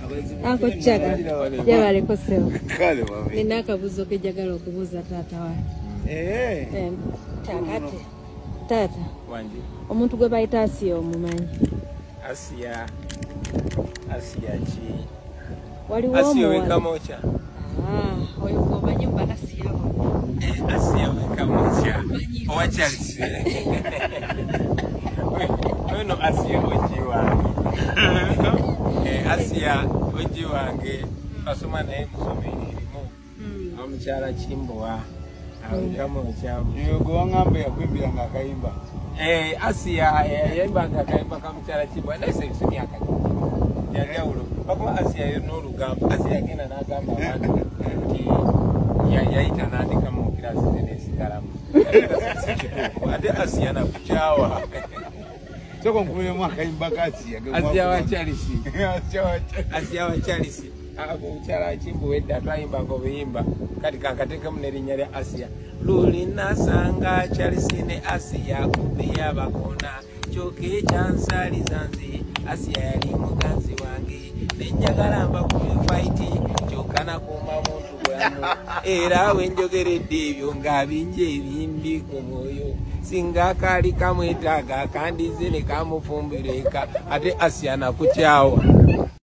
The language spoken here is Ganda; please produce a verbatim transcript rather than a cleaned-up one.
Ako chaga. Jabale kosewa. Kale mami. Nina kabuzo ke jagala okubuza tata wa. Eh. Eh. Takati. Tata. Wanji. Omuntu gwe bayita Asiya omumanyi. Asiya. Asiya chi. Waliwo omu. Asiya wekamocha. Ah, oyo komanyi mbala Asiya. Eh, Asiya wekamocha. Owa Chelsea. Ono Asiya ojiwa. Eh, Asiya oji wange basoma naye musomeri limu omukyala Kimbowa awekamo kyamu yogo wangambe yakwimbira nga akayimba eh Asiya yayimba nga akayimba kamukyala Kimbowa naye sisi myaka yajawulo bakwa Asiya y'olugamba Asiya gena n'agamba abantu ya yaita n'andika mu kirasi n'esigalamu ate Asiya nakukyawa Soko nkule mwaka imbaka Asiya. Asiya wa Chelsea. Asiya wa Chelsea. Abo cyara Kimbo wenda twayimba ngo biyimba. Kati kankateka munerinya lya Asiya. Luli nasanga Chelsea ne Asiya kubiya bakona. Choke chansali zanzi. Asiya yali muganzi wange. Nenjagala mba ku fight. Chokana kuma muntu bwamu. Era wenjogeredde ebyo ngabinje ebimbi ku moyo. Singa kali kamwetaga kandi zene kamufumbireka ate Asiya nakukyawa